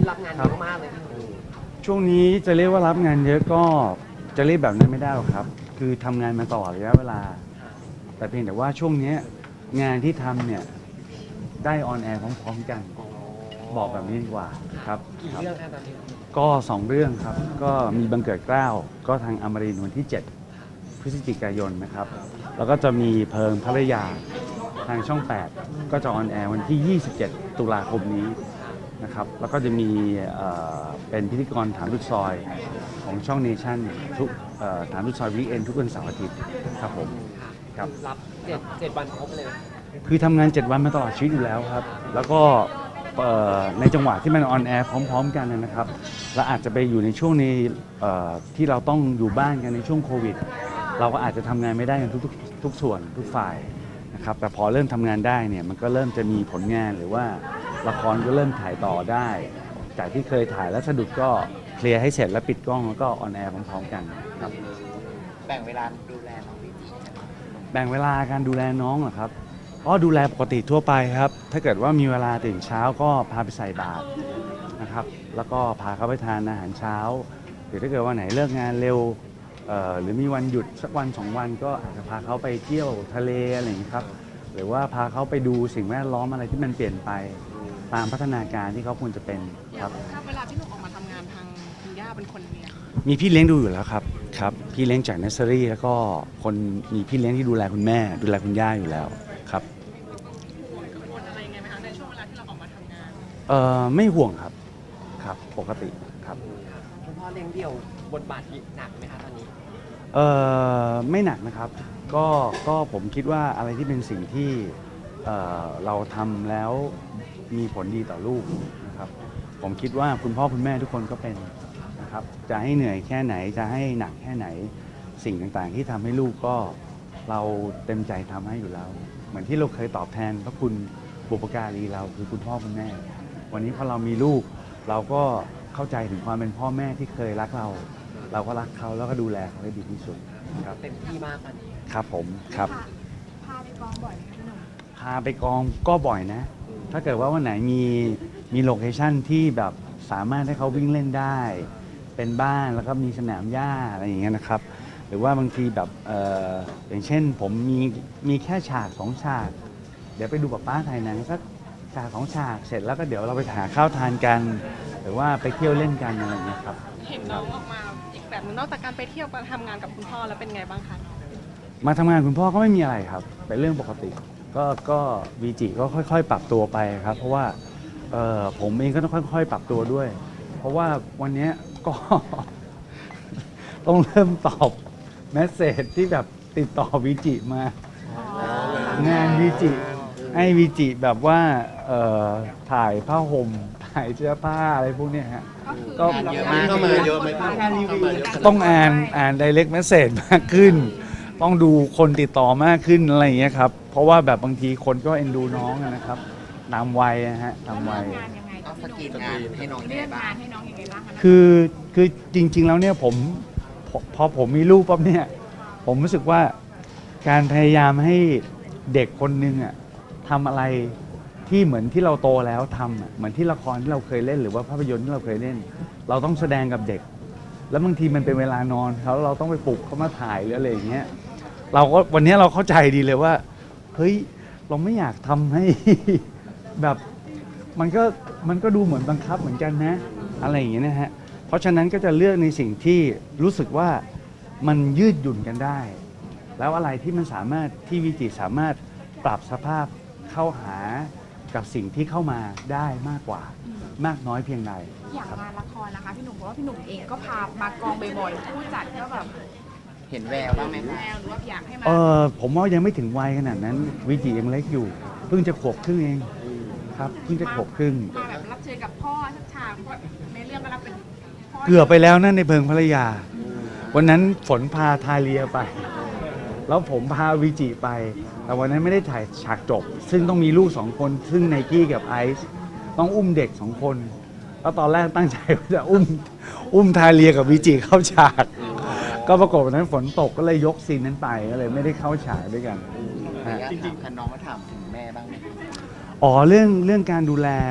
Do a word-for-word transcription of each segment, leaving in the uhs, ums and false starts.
รับงานเยอะมากเลยพี่หนุ่มช่วงนี้จะเรียกว่ารับงานเยอะก็จะเรียกแบบนั้นไม่ได้หรอกครับคือทำงานมาตลอดระยะเวลาแต่เพียงแต่ว่าช่วงนี้งานที่ทำเนี่ยได้ออนแอร์พร้อมๆกันบอกแบบนี้ดีกว่าครับกี่เรื่องครับตอนนี้ก็สองเรื่องครับก็มีบังเกิดเกล้าก็ทางอมรินทร์วันที่เจ็ดพฤศจิกายนนะครับแล้วก็จะมีเพลิงภรรยาทางช่องแปดก็จะออนแอร์วันที่ยี่สิบเจ็ดตุลาคมนี้นะครับแล้วก็จะมีเป็นพิธีกรถามทุกซอยของช่องเนชั่นทุกถามทุกซอยวีคเอนทุกวันเสาร์อาทิตย์ครับผมครับรับเจ็ดเจ็ดวันครบเลยคือทำงานเจ็ดวันมาตลอดชีวิตอยู่แล้วครับแล้วก็ในจังหวะที่มันออนแอร์พร้อมๆกันนะครับและอาจจะไปอยู่ในช่วงในที่เราต้องอยู่บ้านกันในช่วงโควิดเราก็อาจจะทำงานไม่ได้กันทุกๆทุกส่วนทุกฝ่ายนะครับแต่พอเริ่มทำงานได้เนี่ยมันก็เริ่มจะมีผลงานหรือว่าละครก็เริ่มถ่ายต่อได้จากที่เคยถ่ายแล้วสะดุดก็เคลียร์ให้เสร็จแล้วปิดกล้องแล้วก็ออนแอร์พร้อมๆกันครับแบ่งเวลาดูแลน้องวิจิแบ่งเวลาการดูแลน้องเหรอครับก็ดูแลปกติทั่วไปครับถ้าเกิดว่ามีเวลาตื่นเช้าก็พาไปใส่บาตรนะครับแล้วก็พาเขาไปทานอาหารเช้าหรือถ้าเกิดว่าไหนเลิกงานเร็วหรือมีวันหยุดสักวันสองวันก็อาจจะพาเขาไปเที่ยวทะเลอะไรอย่างนี้ครับหรือว่าพาเขาไปดูสิ่งแวดล้อมอะไรที่มันเปลี่ยนไปตามพัฒนาการที่เขาควรจะเป็นครับเวลาพี่หนุ่มออกมาทำงานทางคุณย่าเป็นคนเลี้ยงมีพี่เลี้ยงดูอยู่แล้วครับครับพี่เลี้ยงจากเนสเซอรี่แล้วก็คนมีพี่เลี้ยงที่ดูแลคุณแม่ดูแลคุณย่าอยู่แล้วครับห่วงอะไรไงไหมคะในช่วงเวลาที่เราออกมาทำงานเอ่อไม่ห่วงครับครับปกติครับคุณพ่อเลี้ยงเดี่ยวบทบาทหนักไหมคะตอนนี้เอ่อไม่หนักนะครับก็ก็ผมคิดว่าอะไรที่เป็นสิ่งที่เอ่อเราทำแล้วมีผลดีต่อลูกนะครับผมคิดว่าคุณพ่อคุณแม่ทุกคนก็เป็นนะครับจะให้เหนื่อยแค่ไหนจะให้หนักแค่ไหนสิ่งต่างๆที่ทำให้ลูกก็เราเต็มใจทำให้อยู่แล้วเหมือนที่เราเคยตอบแทนพระคุณบุพการีเราคือคุณพ่อคุณแม่วันนี้พอเรามีลูกเราก็เข้าใจถึงความเป็นพ่อแม่ที่เคยรักเราเราก็รักเขาแล้วก็ดูแลเขาให้ดีที่สุดครับเต็มที่มากตอนนี้ครับผมครับพาไปกองบ่อยไหมพี่หนุ่มพาไปกองก็บ่อยนะถ้าเกิดว่าวันไหนมีมีโลเคชั่นที่แบบสามารถให้เขาวิ่งเล่นได้เป็นบ้านแล้วก็มีสนามหญ้าอะไรอย่างเงี้ยนะครับหรือว่าบางทีแบบเอ่ออย่างเช่นผมมีมีแค่ฉากสองฉากเดี๋ยวไปดูกับป้าถ่ายหนังสักฉากของฉากเสร็จแล้วก็เดี๋ยวเราไปหาข้าวทานกันหรือว่าไปเที่ยวเล่นกันอะไรอย่างเงี้ยครับเห็นน้องออกมาอีกแบบนึงนอกจากการไปเที่ยวการทำงานกับคุณพ่อแล้วเป็นไงบ้างคะมาทำงานคุณพ่อก็ไม่มีอะไรครับเป็นเรื่องปกติก็ก็วีจิก็ค่อยๆปรับตัวไปครับเพราะว่าผมเองก็ต้องค่อยๆปรับตัวด้วยเพราะว่าวันนี้ก็ต้องเริ่มตอบเมสเซจที่แบบติดต่อวีจิมางานวีจิให้วีจิแบบว่าถ่ายผ้าห่มถ่ายเสื้อผ้าอะไรพวกนี้ฮะก็เยอะมากเข้ามาเยอะไหมต้องอ่านอ่านไดเรกเมสเซจมากขึ้นต้องดูคนติดต่อมากขึ้นอะไรอย่างเงี้ยครับเพราะว่าแบบบางทีคนก็เอ็นดูน้องนะครับตามวัยนะฮะตามวัยต้องสกรีนงานให้น้องเลือกงานให้น้องยังไงบ้างคะคือคือจริงๆแล้วเนี่ยผมพอผมมีลูกปั๊บเนี่ยผมรู้สึกว่าการพยายามให้เด็กคนนึงอ่ะทำอะไรที่เหมือนที่เราโตแล้วทำเหมือนที่ละครที่เราเคยเล่นหรือว่าภาพยนตร์ที่เราเคยเล่นเราต้องแสดงกับเด็กแล้วบางทีมันเป็นเวลานอนเขาเราต้องไปปลุกเขามาถ่ายหรืออะไรอย่างเงี้ยเราก็วันนี้เราเข้าใจดีเลยว่าเฮ้ยเราไม่อยากทำให้แบบมันก็มันก็ดูเหมือนบังคับเหมือนกันนะอะไรอย่างเงี้ยนะฮะเพราะฉะนั้นก็จะเลือกในสิ่งที่รู้สึกว่ามันยืดหยุ่นกันได้แล้วอะไรที่มันสามารถที่วิจิสามารถปรับสภาพเข้าหากับสิ่งที่เข้ามาได้มากกว่ามากน้อยเพียงใดอย่างงานละครนะคะพี่หนุ่มเพราะว่าพี่หนุ่มเองก็พามากองบ่อยๆผู้จัดก็แบบเห็นแววบ้างไหมแววหรือว่าอยากให้มาเออผมว่ายังไม่ถึงวัยขนาดนั้นวิจิยังเล็กอยู่เพิ่งจะขวบครึ่งเองครับเพิ่งจะขวบครึ่งมาแบบรับเชิญกับพ่อชักฉากในเรื่องก็รับเป็นเกือบไปแล้วนั่นในเพลิงภรรยาวันนั้นฝนพาทาเลียไปแล้วผมพาวิจิไปแต่วันนั้นไม่ได้ถ่ายฉากจบซึ่งต้องมีลูกสองคนซึ่งไนกี้กับไอซ์ต้องอุ้มเด็กสองคนแล้วตอนแรกตั้งใจว่าจะอุ้มอุ้มทาเลียกับวิจิเข้าฉากก็ปรากฏวันนั้นฝนตกก็เลยยกซีนนั้นไปก็เลยไม่ได้เข้าฉากด้วยกันจริงๆคันน้องมาถามถึงแม่บ้างไหมอ๋อเรื่องเรื่องการดูแล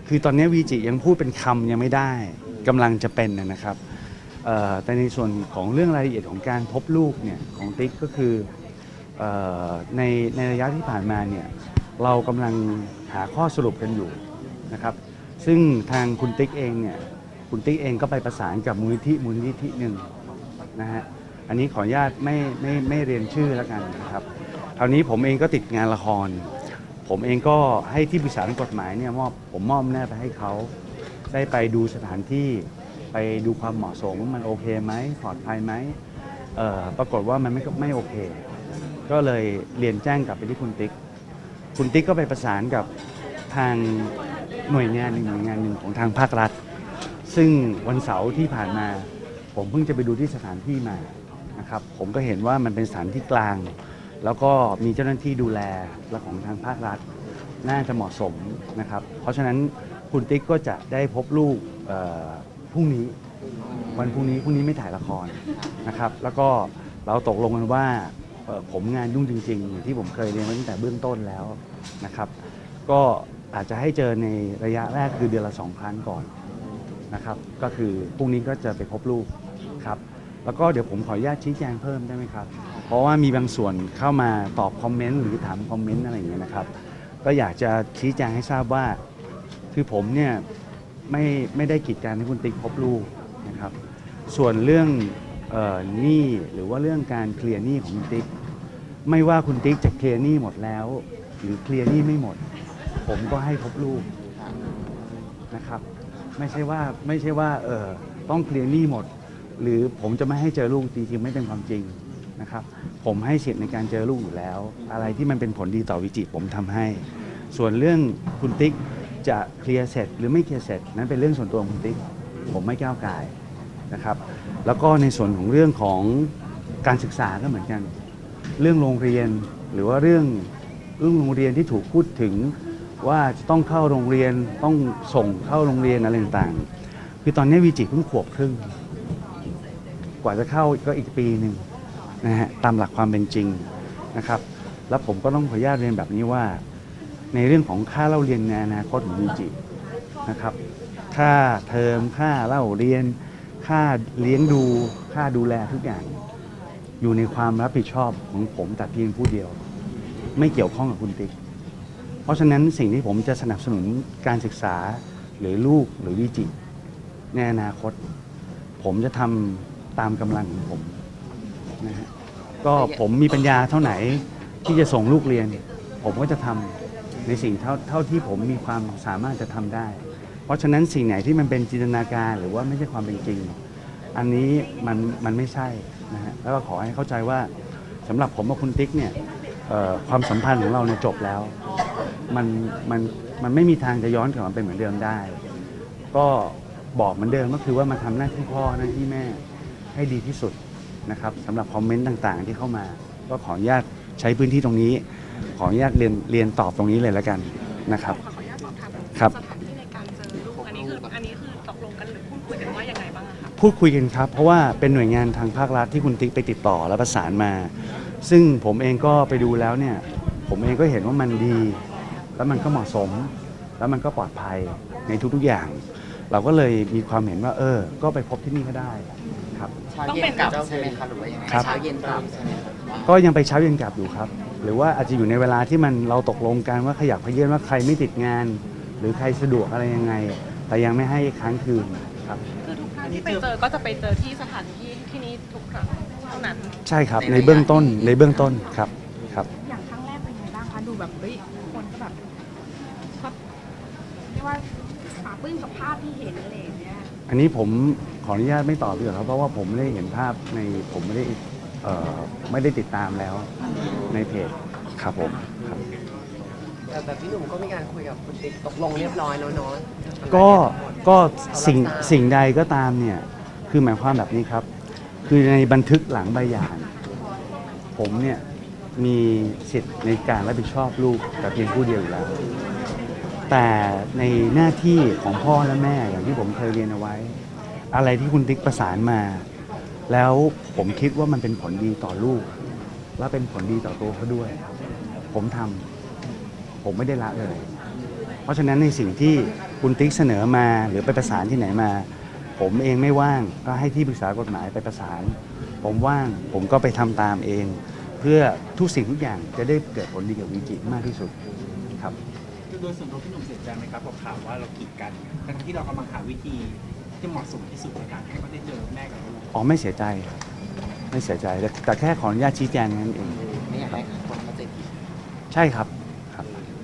คือตอนนี้วีจิยังพูดเป็นคำยังไม่ได้กำลังจะเป็นนะครับเอ่อแต่ในส่วนของเรื่องรายละเอียดของการพบลูกเนี่ยของติ๊กก็คือเอ่อในในระยะที่ผ่านมาเนี่ยเรากำลังหาข้อสรุปกันอยู่นะครับซึ่งทางคุณติ๊กเองเนี่ยคุณติ๊กเองก็ไปประสานกับมูลนิธิมูลนิธิหนึ่งนะฮะอันนี้ขออนุญาตไม่ไม่ไม่เรียนชื่อแล้วกันนะครับคราวนี้ผมเองก็ติดงานละครผมเองก็ให้ที่ปรึกษาทางกฎหมายเนี่ยมอบผมมอบหน้าไปให้เขาได้ไปดูสถานที่ไปดูความเหมาะสมว่ามันโอเคไหมปลอดภัยไหมเอ่อปรากฏว่ามันไม่ไม่โอเค ก็เลยเรียนแจ้งกลับไปที่คุณติ๊กคุณติ๊กก็ไปประสานกับทางหน่วยงานหนึ่งหน่วยงานหนึ่งของทางภาครัฐซึ่งวันเสาร์ที่ผ่านมาผมเพิ่งจะไปดูที่สถานที่มานะครับผมก็เห็นว่ามันเป็นสถานที่กลางแล้วก็มีเจ้าหน้าที่ดูแลและของทางภาครัฐน่าจะเหมาะสมนะครับเพราะฉะนั้นคุณติ๊กก็จะได้พบลูกพรุ่งนี้วันพรุ่งนี้พรุ่งนี้ไม่ถ่ายละครนะครับแล้วก็เราตกลงกันว่าผมงานยุ่งจริงๆอย่างที่ผมเคยเรียนมาตั้งแต่เบื้องต้นแล้วนะครับก็อาจจะให้เจอในระยะแรกคือเดือนละสองครั้งก่อนนะครับก็คือพรุ่งนี้ก็จะไปพบลูกครับแล้วก็เดี๋ยวผมขออนุญาตชี้แจงเพิ่มได้ไหมครับเพราะว่ามีบางส่วนเข้ามาตอบคอมเมนต์หรือถามคอมเมนต์อะไรอย่างเงี้ยนะครับก็อยากจะชี้แจงให้ทราบว่าคือผมเนี่ยไม่ไม่ได้กีดกันให้คุณติ๊กพบลูกนะครับส่วนเรื่องเอ่อหนี้หรือว่าเรื่องการเคลียร์หนี้ของคุณติ๊กไม่ว่าคุณติ๊กจะเคลียร์หนี้หมดแล้วหรือเคลียร์หนี้ไม่หมดผมก็ให้พบลูกนะครับไม่ใช่ว่าไม่ใช่ว่าเออต้องเคลียร์หนี้หมดหรือผมจะไม่ให้เจอลูกจริงๆไม่เป็นความจริงนะครับผมให้สิทธิ์ในการเจอลูกอยู่แล้วอะไรที่มันเป็นผลดีต่อวิจิผมทำให้ส่วนเรื่องคุณติ๊กจะเคลียร์เสร็จหรือไม่เคลียร์เสร็จนั้นเป็นเรื่องส่วนตัวของคุณติ๊กผมไม่ก้าวก่ายนะครับแล้วก็ในส่วนของเรื่องของการศึกษาก็เหมือนกันเรื่องโรงเรียนหรือว่าเรื่องเรื่องโรงเรียนที่ถูกพูดถึงว่าจะต้องเข้าโรงเรียนต้องส่งเข้าโรงเรียนอะไรต่างๆคือตอนนี้วิจิเพิ่งขวบครึ่งกว่าจะเข้าก็อีกปีหนึ่งนะฮะตามหลักความเป็นจริงนะครับแล้วผมก็ต้องขออนุญาตเรียนแบบนี้ว่าในเรื่องของค่าเล่าเรียนในอนาคตของวิจินะครับค่าเทอมค่าเล่าเรียนค่าเลี้ยงดูค่าดูแลทุกอย่างอยู่ในความรับผิดชอบของผมแต่เพียงผู้เดียวไม่เกี่ยวข้องกับคุณติ๊กเพราะฉะนั้นสิ่งที่ผมจะสนับสนุนการศึกษาหรือลูกหรือวิจิในอนาคตผมจะทำตามกำลังของผมนะฮะก็ผมมีปัญญาเท่าไหนที่จะส่งลูกเรียนผมก็จะทำในสิ่งเท่าเท่าที่ผมมีความสามารถจะทำได้เพราะฉะนั้นสิ่งไหนที่มันเป็นจินตนาการหรือว่าไม่ใช่ความเป็นจริงอันนี้มันมันไม่ใช่นะฮะแล้วก็ขอให้เข้าใจว่าสำหรับผมกับคุณติ๊กเนี่ยความสัมพันธ์ของเราเนี่ยจบแล้วมันมันมันไม่มีทางจะย้อนกลับมาเป็นเหมือนเดิมได้ก็บอกเหมือนเดิมก็คือว่ามาทำหน้าที่พ่อหน้าที่แม่ให้ดีที่สุดนะครับสำหรับคอมเมนต์ต่างๆที่เข้ามาก็ขออนุญาตใช้พื้นที่ตรงนี้ขออนุญาตเรียนเรียนตอบตรงนี้เลยแล้วกันนะครับขออนุญาตสอบถามครับสถานที่ในการเจอลูกอันนี้คืออันนี้คือตกลงกันหรือพูดคุยกันว่ายังไงบ้างคะพูดคุยกันครับเพราะว่าเป็นหน่วยงานทางภาครัฐที่คุณติ๊กไปติดต่อและประสานมาซึ่งผมเองก็ไปดูแล้วเนี่ยผมเองก็เห็นว่ามันดีแล้วมันก็เหมาะสมแล้วมันก็ปลอดภัยในทุกๆอย่างเราก็เลยมีความเห็นว่าเออก็ไปพบที่นี่ก็ได้ครับเช้าเย็นกลับใช่ไหมคะหรือว่ายังไงเช้าเย็นกลับใช่ไหมครับก็ยังไปเช้าเย็นกลับอยู่ครับหรือว่าอาจจะอยู่ในเวลาที่มันเราตกลงกันว่าขยักขยื่นว่าใครไม่ติดงานหรือใครสะดวกอะไรยังไงแต่ยังไม่ให้ค้างคืนครับคือทุกครั้งที่ไปเจอก็จะไปเจอที่สถานที่ที่นี้ทุกครั้งเท่านั้นใช่ครับในเบื้องต้นในเบื้องต้นครับครับอย่างครั้งแรกเป็นไงบ้างคะดูแบบเฮ้ยคนก็แบบชอบเรียกว่าปลาปลื้มกับภาพที่เห็นอะไรอย่างเงี้ยอันนี้ผมขออนุญาตไม่ตอบดีกว่าครับเพราะว่าผมไม่ได้เห็นภาพในผมไม่ได้เอ่อไม่ได้ติดตามแล้วในเพจครับผมครับแต่แต่พี่หนุ่มก็มีการคุยกับคุณติ๊กตกลงเรียบร้อยแล้วเนาะก็ก็สิ่งสิ่งใดก็ตามเนี่ยคือหมายความแบบนี้ครับคือในบันทึกหลังใบหย่าผมเนี่ยมีสิทธิ์ในการรับผิดชอบลูกแต่เพียงผู้เดียวอยู่แล้วแต่ในหน้าที่ของพ่อและแม่อย่างที่ผมเคยเรียนเอาไว้อะไรที่คุณติ๊กประสานมาแล้วผมคิดว่ามันเป็นผลดีต่อลูกและเป็นผลดีต่อตัวเขาด้วยผมทำผมไม่ได้ละเลยเพราะฉะนั้นในสิ่งที่คุณติ๊กเสนอมาหรือไปประสานที่ไหนมา ผมเองไม่ว่างก็ให้ที่ปรึกษากฎหมายไปประสาน ผมว่างผมก็ไปทำตามเอง เพื่อทุกสิ่งทุกอย่างจะได้เกิดผลดีกับวีจิมากที่สุดครับคือโดยส่วนตัวพี่หนุ่มเสียใจไหมครับกับข่าวว่าเรากีดกันทั้งที่เรากำลังหาวิธีที่เหมาะสมที่สุดในการให้เขาได้เจอแม่กับลูกอ๋อไม่เสียใจไม่เสียใจแต่แต่แค่ขออนุญาตชี้แจงนั่นเองไม่อยากให้คนเข้าใจผิดใช่ครับ